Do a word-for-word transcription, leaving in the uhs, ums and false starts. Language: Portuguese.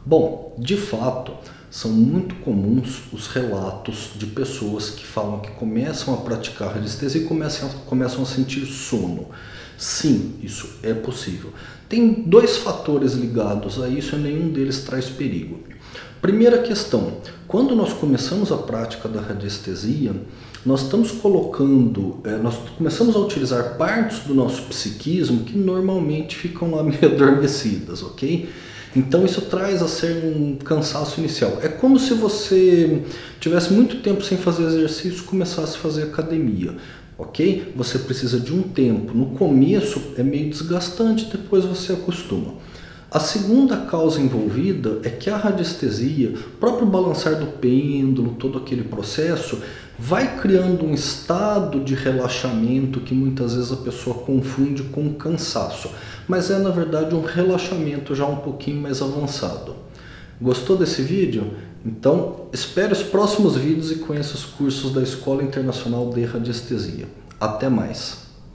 Bom, de fato, são muito comuns os relatos de pessoas que falam que começam a praticar radiestesia e começam a, começam a sentir sono. Sim, isso é possível. Tem dois fatores ligados a isso e nenhum deles traz perigo. Primeira questão, quando nós começamos a prática da radiestesia, nós estamos colocando, é, nós começamos a utilizar partes do nosso psiquismo que normalmente ficam lá meio adormecidas, ok? Então isso traz a ser um cansaço inicial. É como se você tivesse muito tempo sem fazer exercício e começasse a fazer academia, ok? Você precisa de um tempo. No começo é meio desgastante, depois você acostuma. A segunda causa envolvida é que a radiestesia, o próprio balançar do pêndulo, todo aquele processo, vai criando um estado de relaxamento que muitas vezes a pessoa confunde com cansaço, mas é na verdade um relaxamento já um pouquinho mais avançado. Gostou desse vídeo? Então espere os próximos vídeos e conheça os cursos da Escola Internacional de Radiestesia. Até mais!